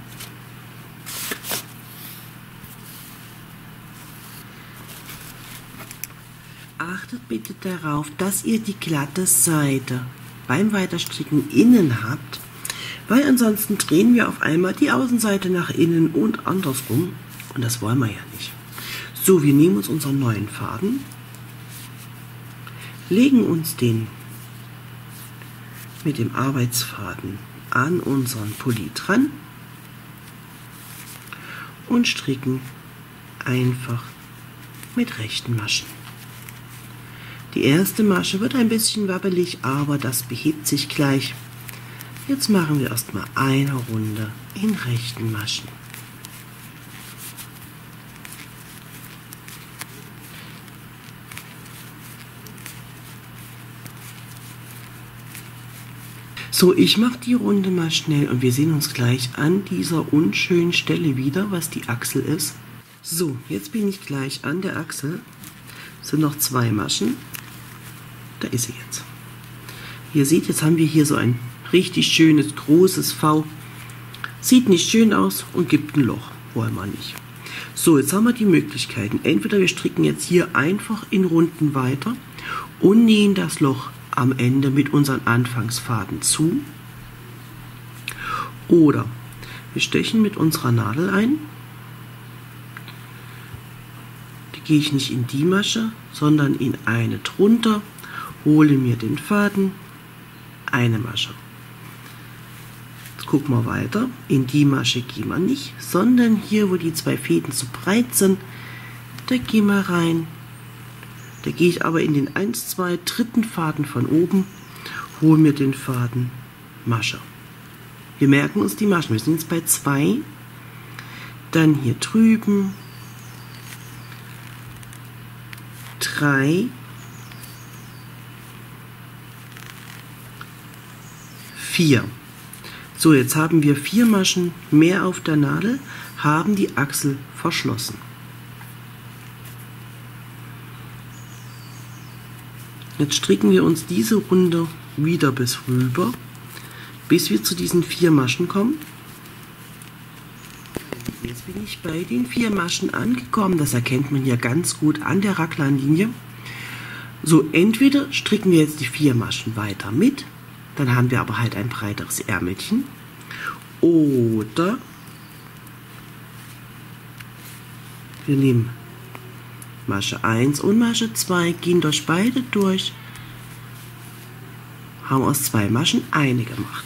Achtet bitte darauf, dass ihr die glatte Seite beim Weiterstricken innen habt, weil ansonsten drehen wir auf einmal die Außenseite nach innen und andersrum und das wollen wir ja nicht. So, wir nehmen uns unseren neuen Faden, legen uns den mit dem Arbeitsfaden an unseren Pulli dran und stricken einfach mit rechten Maschen. Die erste Masche wird ein bisschen wabbelig, aber das behebt sich gleich. Jetzt machen wir erstmal eine Runde in rechten Maschen. So, ich mache die Runde mal schnell und wir sehen uns gleich an dieser unschönen Stelle wieder, was die Achsel ist. So, jetzt bin ich gleich an der Achsel. Es sind noch 2 Maschen. Da ist sie jetzt. Ihr seht, jetzt haben wir hier so ein richtig schönes, großes V. Sieht nicht schön aus und gibt ein Loch. Wollen wir nicht. So, jetzt haben wir die Möglichkeiten. Entweder wir stricken jetzt hier einfach in Runden weiter und nähen das Loch am Ende mit unseren Anfangsfaden zu. Oder wir stechen mit unserer Nadel ein. Da gehe ich nicht in die Masche, sondern in eine drunter, hole mir den Faden, eine Masche. Jetzt gucken wir weiter. In die Masche gehen wir nicht, sondern hier, wo die 2 Fäden zu breit sind, da gehen wir rein. Da gehe ich aber in den 1, 2, dritten Faden von oben, hole mir den Faden, Masche. Wir merken uns die Maschen. Wir sind jetzt bei 2. Dann hier drüben 3, 4. So, jetzt haben wir 4 Maschen mehr auf der Nadel, haben die Achsel verschlossen. Jetzt stricken wir uns diese Runde wieder bis rüber, bis wir zu diesen 4 Maschen kommen. Jetzt bin ich bei den 4 Maschen angekommen. Das erkennt man hier ganz gut an der Raglanlinie. So, entweder stricken wir jetzt die 4 Maschen weiter mit, dann haben wir aber halt ein breiteres Ärmelchen. Oder wir nehmen Masche 1 und Masche 2, gehen durch beide durch, haben aus 2 Maschen eine gemacht.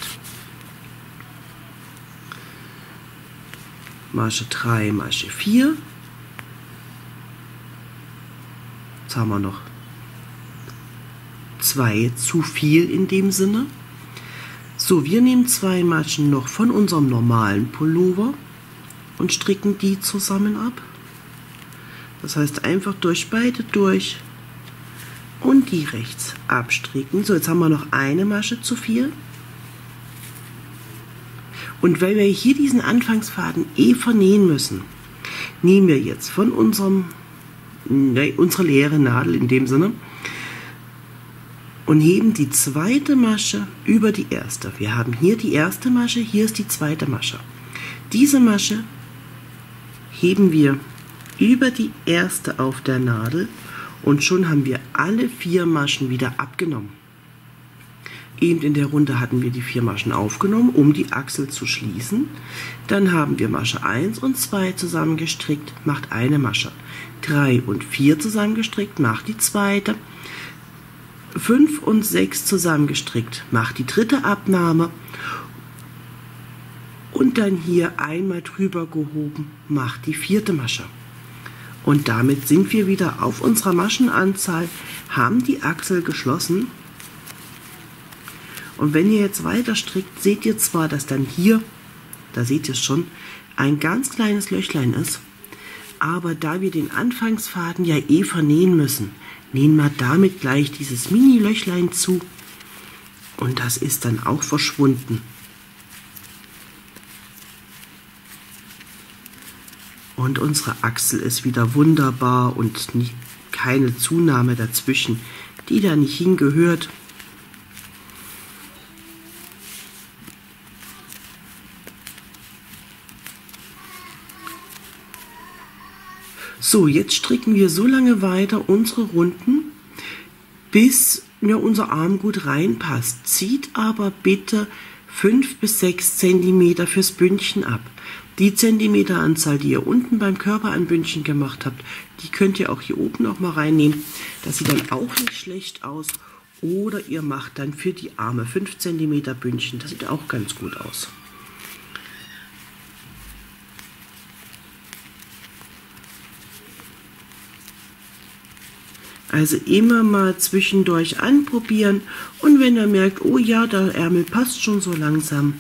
Masche 3, Masche 4. Jetzt haben wir noch 2 zu viel in dem Sinne. So, wir nehmen 2 Maschen noch von unserem normalen Pullover und stricken die zusammen ab. Das heißt, einfach durch beide durch und die rechts abstricken. So, jetzt haben wir noch eine Masche zu viel. Und weil wir hier diesen Anfangsfaden vernähen müssen, nehmen wir jetzt von unserer leeren Nadel in dem Sinne und heben die zweite Masche über die erste. Wir haben hier die erste Masche, hier ist die zweite Masche. Diese Masche heben wir über die erste auf der Nadel und schon haben wir alle 4 Maschen wieder abgenommen. Eben in der Runde hatten wir die 4 Maschen aufgenommen, um die Achsel zu schließen. Dann haben wir Masche 1 und 2 zusammengestrickt, macht eine Masche. 3 und 4 zusammengestrickt, macht die zweite. 5 und 6 zusammengestrickt, macht die dritte Abnahme. Und dann hier einmal drüber gehoben, macht die 4. Masche. Und damit sind wir wieder auf unserer Maschenanzahl, haben die Achsel geschlossen. Und wenn ihr jetzt weiter strickt, seht ihr zwar, dass dann hier, da seht ihr es schon, ein ganz kleines Löchlein ist. Aber da wir den Anfangsfaden ja vernähen müssen, nähen wir damit gleich dieses Mini-Löchlein zu. Und das ist dann auch verschwunden. Und unsere Achsel ist wieder wunderbar und keine Zunahme dazwischen, die da nicht hingehört. So, jetzt stricken wir so lange weiter unsere Runden, bis unser Arm gut reinpasst. Zieht aber bitte 5 bis 6 cm fürs Bündchen ab. Die Zentimeteranzahl, die ihr unten beim Körper an Bündchen gemacht habt, die könnt ihr auch hier oben noch mal reinnehmen. Das sieht dann auch nicht schlecht aus. Oder ihr macht dann für die Arme 5 cm Bündchen. Das sieht auch ganz gut aus. Also immer mal zwischendurch anprobieren und wenn ihr merkt, oh ja, der Ärmel passt schon so langsam,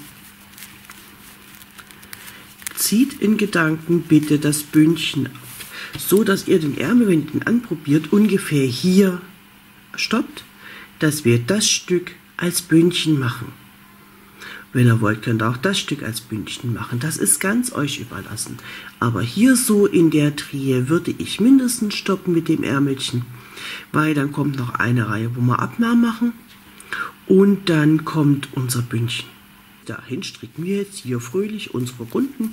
zieht in Gedanken bitte das Bündchen ab, so dass ihr den Ärmel, wenn ihr den anprobiert, ungefähr hier stoppt, dass wir das Stück als Bündchen machen. Wenn ihr wollt, könnt ihr auch das Stück als Bündchen machen. Das ist ganz euch überlassen. Aber hier so in der Trier würde ich mindestens stoppen mit dem Ärmelchen, weil dann kommt noch eine Reihe, wo wir Abnahmen machen und dann kommt unser Bündchen. Dahin stricken wir jetzt hier fröhlich unsere Runden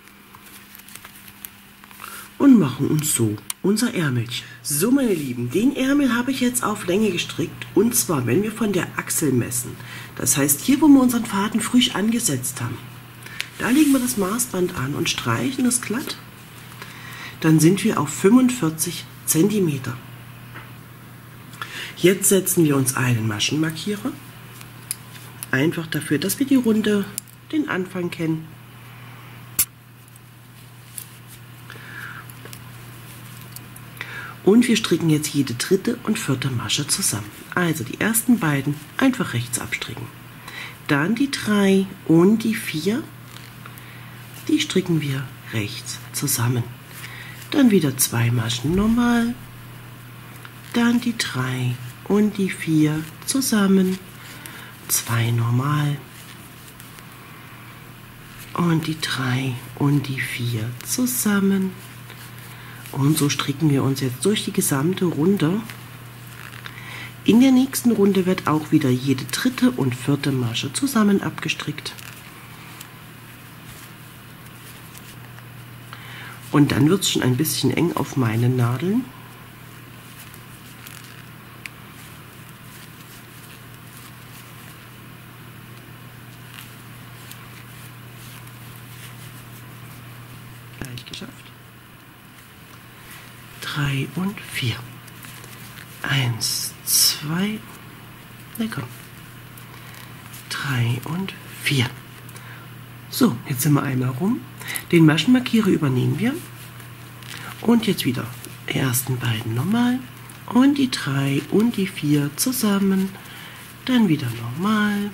und machen uns so unser Ärmelchen. So, meine Lieben, den Ärmel habe ich jetzt auf Länge gestrickt, und zwar, wenn wir von der Achsel messen. Das heißt, hier, wo wir unseren Faden frisch angesetzt haben, da legen wir das Maßband an und streichen es glatt. Dann sind wir auf 45 cm. Jetzt setzen wir uns einen Maschenmarkierer, einfach dafür, dass wir die Runde, den Anfang kennen. Und wir stricken jetzt jede dritte und vierte Masche zusammen. Also die ersten beiden einfach rechts abstricken. Dann die 3 und die 4, die stricken wir rechts zusammen. Dann wieder 2 Maschen normal. Dann die 3 und die 4 zusammen. 2 normal. Und die 3 und die 4 zusammen. Und so stricken wir uns jetzt durch die gesamte Runde. In der nächsten Runde wird auch wieder jede dritte und vierte Masche zusammen abgestrickt. Und dann wird es schon ein bisschen eng auf meinen Nadeln. Gleich geschafft. 3 und 4. 1, 2, na komm. 3 und 4. So, jetzt sind wir einmal rum. Den Maschenmarkierer übernehmen wir. Und jetzt wieder die ersten beiden normal. Und die 3 und die 4 zusammen. Dann wieder normal.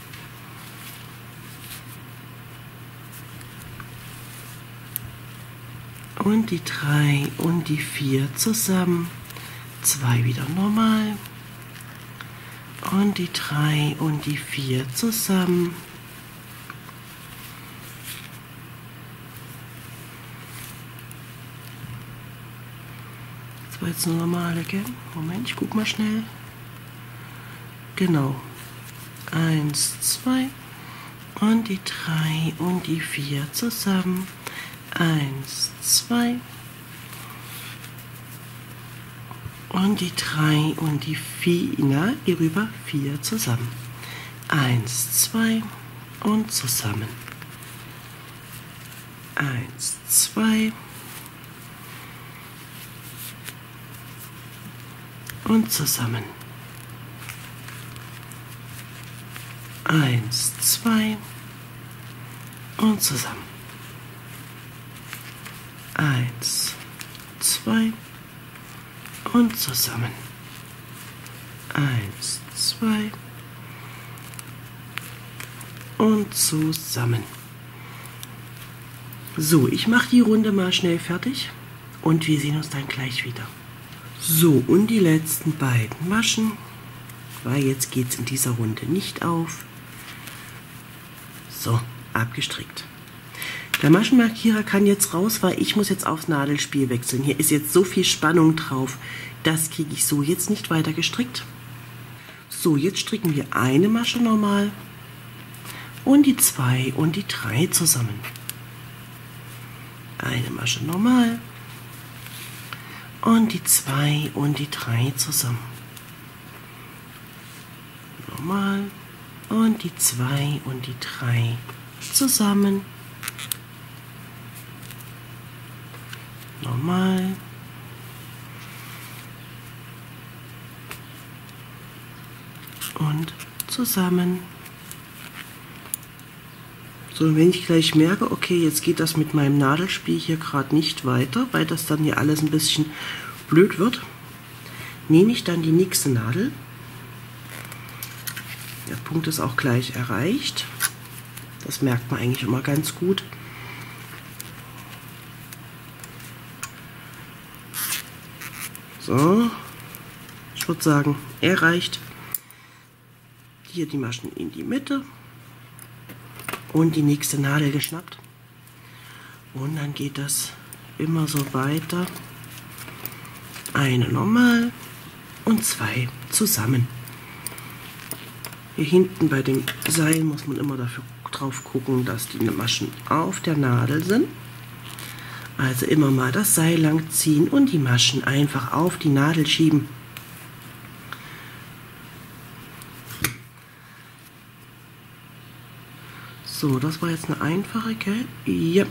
Und die 3 und die 4 zusammen, 2 wieder normal, und die 3 und die 4 zusammen, das war jetzt eine normale, gell? Moment, ich guck mal schnell. Genau, 1, 2 und die 3 und die 4 zusammen. 1, 2 und die 3 und die 4, na, hier rüber 4 zusammen. 1, 2 und zusammen. 1, 2 und zusammen. 1, 2 und zusammen. 1, 2 und zusammen. 1, 2 und zusammen. So, ich mache die Runde mal schnell fertig und wir sehen uns dann gleich wieder. So, und die letzten beiden Maschen, weil jetzt geht es in dieser Runde nicht auf. So, abgestrickt. Der Maschenmarkierer kann jetzt raus, weil ich muss jetzt aufs Nadelspiel wechseln. Hier ist jetzt so viel Spannung drauf, das kriege ich so jetzt nicht weiter gestrickt. So, jetzt stricken wir eine Masche normal und die 2 und die 3 zusammen. Eine Masche normal und die 2 und die 3 zusammen. Normal und die 2 und die 3 zusammen. Normal. Und zusammen. So, wenn ich gleich merke, okay, jetzt geht das mit meinem Nadelspiel hier gerade nicht weiter, weil das dann hier alles ein bisschen blöd wird, nehme ich dann die nächste Nadel. Der Punkt ist auch gleich erreicht. Das merkt man eigentlich immer ganz gut. So, ich würde sagen, erreicht. Hier die Maschen in die Mitte. und die nächste Nadel geschnappt. Und dann geht das immer so weiter. Eine normal und 2 zusammen. Hier hinten bei dem Seil muss man immer drauf gucken, dass die Maschen auf der Nadel sind. Also immer mal das Seil lang ziehen und die Maschen einfach auf die Nadel schieben. So, das war jetzt eine einfache, gell? Ja.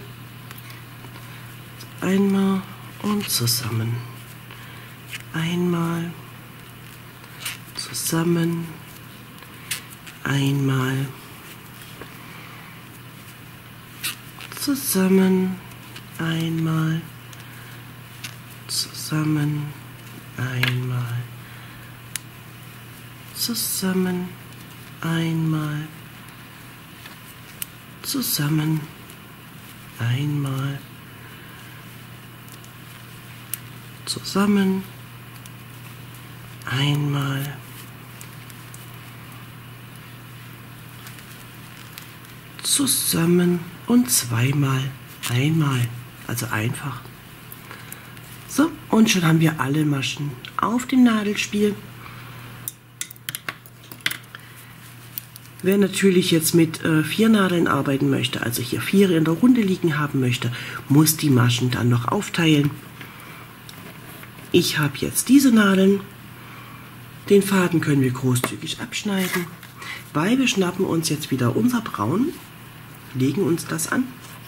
Einmal und zusammen. Einmal, zusammen, einmal, zusammen, einmal, zusammen, einmal, zusammen, einmal, zusammen, einmal, zusammen, einmal, zusammen und zweimal, einmal, also einfach. So, und schon haben wir alle Maschen auf dem Nadelspiel. Wer natürlich jetzt mit 4 Nadeln arbeiten möchte, also hier 4 in der Runde liegen haben möchte, muss die Maschen dann noch aufteilen. Ich habe jetzt diese Nadeln. Den Faden können wir großzügig abschneiden, weil wir schnappen uns jetzt wieder unser Braun, legen uns das an.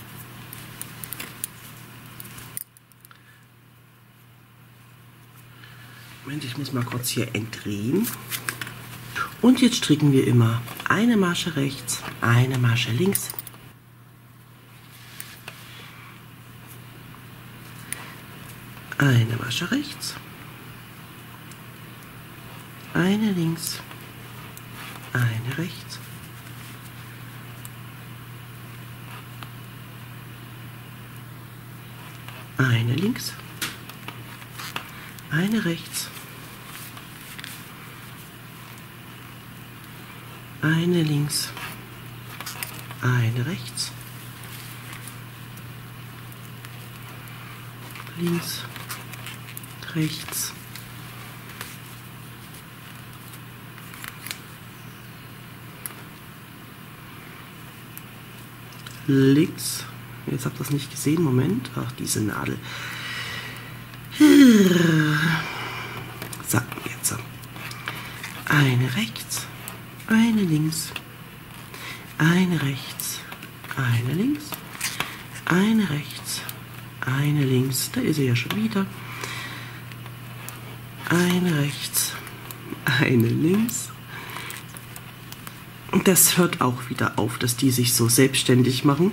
Moment, ich muss mal kurz hier entdrehen. Und jetzt stricken wir immer eine Masche rechts, eine Masche links. Eine Masche rechts, eine links, eine rechts, eine links, eine rechts, eine links, eine rechts, links, rechts, links. Jetzt habt ihr das nicht gesehen. Moment. Ach, diese Nadel. So, jetzt. Eine rechts, eine links, eine rechts, eine links, eine rechts, eine links. Da ist sie ja schon wieder. Eine rechts, eine links. Und das hört auch wieder auf, dass die sich so selbstständig machen.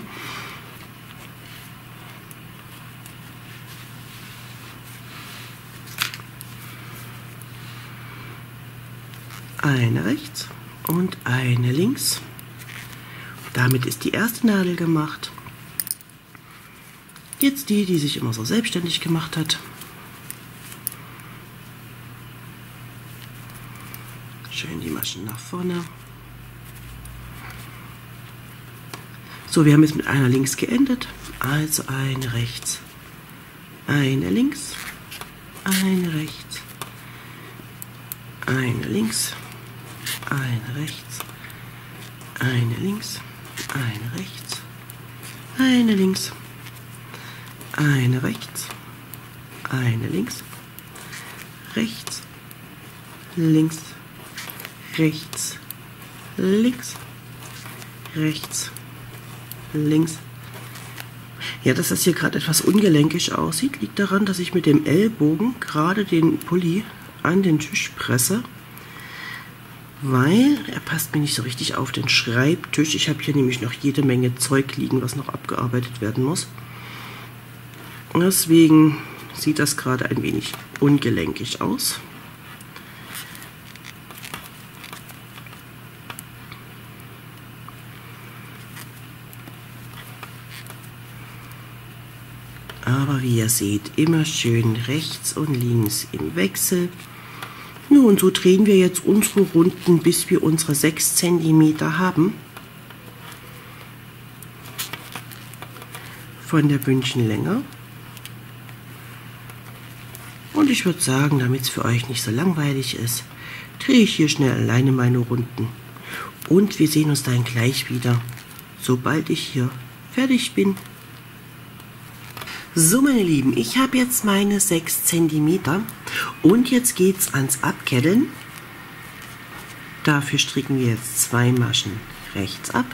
Eine rechts und eine links. Damit ist die erste Nadel gemacht. Jetzt die, die sich immer so selbstständig gemacht hat. Schön die Maschen nach vorne. So, wir haben jetzt mit einer links geendet. Also eine rechts, eine links, eine rechts, eine links, eine rechts, eine links, eine rechts, eine links, eine rechts, eine links, rechts, links, rechts, links, rechts, links. Ja, dass das hier gerade etwas ungelenkig aussieht, liegt daran, dass ich mit dem Ellbogen gerade den Pulli an den Tisch presse, weil er passt mir nicht so richtig auf den Schreibtisch. Ich habe hier nämlich noch jede Menge Zeug liegen, was noch abgearbeitet werden muss. Deswegen sieht das gerade ein wenig ungelenkig aus. Aber wie ihr seht, immer schön rechts und links im Wechsel. Nun, und so drehen wir jetzt unsere Runden, bis wir unsere 6 cm haben. von der Bündchenlänge. Und ich würde sagen, damit es für euch nicht so langweilig ist, drehe ich hier schnell alleine meine Runden. Und wir sehen uns dann gleich wieder, sobald ich hier fertig bin. So, meine Lieben, ich habe jetzt meine 6 cm und jetzt geht es ans Abketten. Dafür stricken wir jetzt 2 Maschen rechts ab.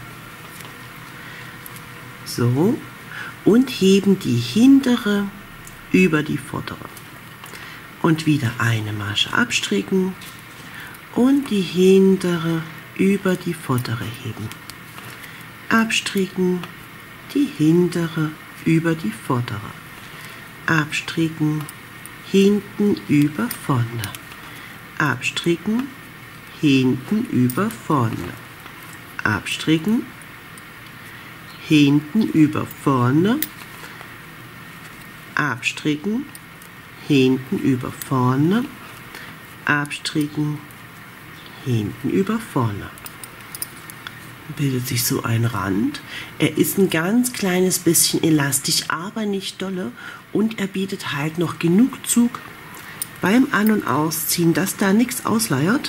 So, und heben die hintere über die vordere. Und wieder eine Masche abstricken und die hintere über die vordere heben. Abstricken, die hintere über die vordere. Abstricken, hinten über vorne. Abstricken, hinten über vorne. Abstricken, hinten über vorne. Abstricken, hinten über vorne. Abstricken, hinten über vorne. Bildet sich so ein Rand. Er ist ein ganz kleines bisschen elastisch, aber nicht dolle. Und er bietet halt noch genug Zug beim An- und Ausziehen, dass da nichts ausleiert.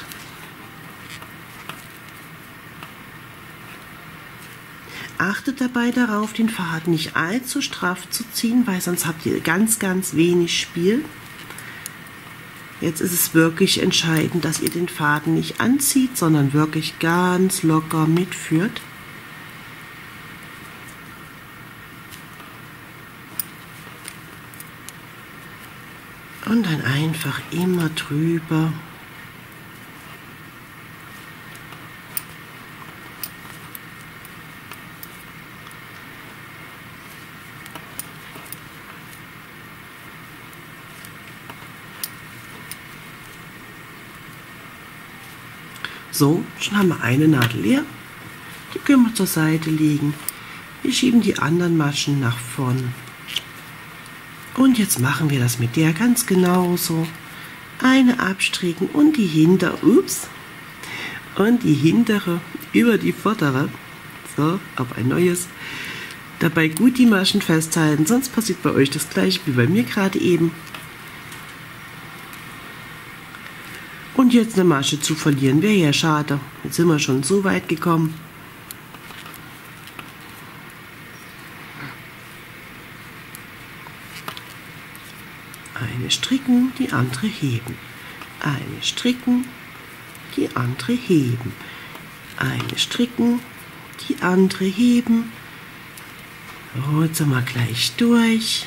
Achtet dabei darauf, den Faden nicht allzu straff zu ziehen, weil sonst habt ihr ganz, ganz wenig Spiel. Jetzt ist es wirklich entscheidend, dass ihr den Faden nicht anzieht, sondern wirklich ganz locker mitführt. Und dann einfach immer drüber. So, schon haben wir eine Nadel leer. Die können wir zur Seite legen. Wir schieben die anderen Maschen nach vorn. Und jetzt machen wir das mit der ganz genauso. Eine abstricken und die hintere, und die hintere über die vordere. So, auf ein neues. Dabei gut die Maschen festhalten, sonst passiert bei euch das gleiche wie bei mir gerade eben. Und jetzt eine Masche zu verlieren, wäre ja schade. Jetzt sind wir schon so weit gekommen. Eine stricken, die andere heben. Eine stricken, die andere heben. Eine stricken, die andere heben. So, jetzt sind wir gleich durch.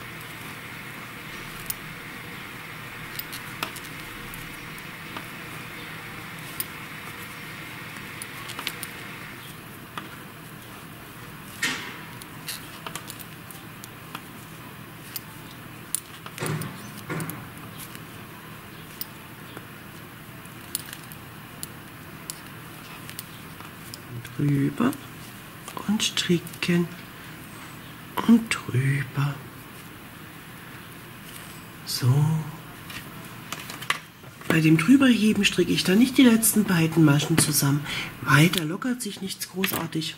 Drüber und stricken und drüber. So. Bei dem Drüberheben stricke ich dann nicht die letzten beiden Maschen zusammen. Weiter lockert sich nichts großartig.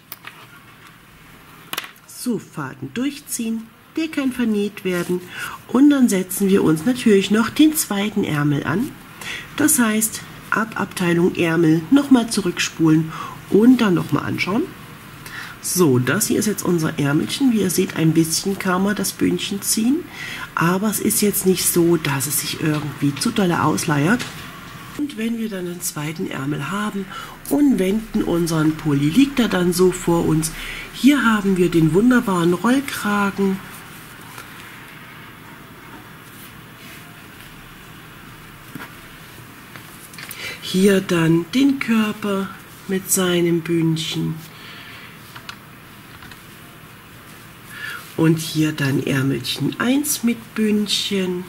So, Faden durchziehen. Der kann vernäht werden. Und dann setzen wir uns natürlich noch den zweiten Ärmel an. Das heißt, ab Abteilung Ärmel nochmal zurückspulen und dann nochmal anschauen. So, das hier ist jetzt unser Ärmelchen. Wie ihr seht, ein bisschen kann man das Bündchen ziehen, aber es ist jetzt nicht so, dass es sich irgendwie zu doll ausleiert. Und wenn wir dann den zweiten Ärmel haben und wenden unseren Pulli, liegt er dann so vor uns. Hier haben wir den wunderbaren Rollkragen. Hier dann den Körper mit seinem Bündchen. Und hier dann Ärmelchen 1 mit Bündchen.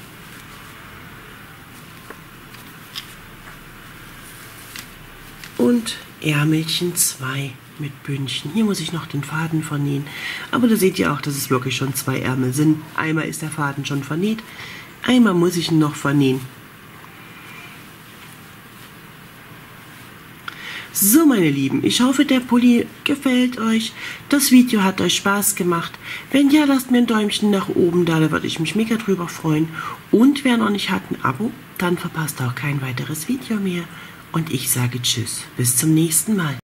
Und Ärmelchen 2 mit Bündchen. Hier muss ich noch den Faden vernähen. Aber da seht ihr auch, dass es wirklich schon 2 Ärmel sind. Einmal ist der Faden schon vernäht, einmal muss ich ihn noch vernähen. So, meine Lieben, ich hoffe, der Pulli gefällt euch. Das Video hat euch Spaß gemacht. Wenn ja, lasst mir ein Däumchen nach oben da, da würde ich mich mega drüber freuen. Und wer noch nicht hat, ein Abo, dann verpasst auch kein weiteres Video mehr. Und ich sage Tschüss, bis zum nächsten Mal.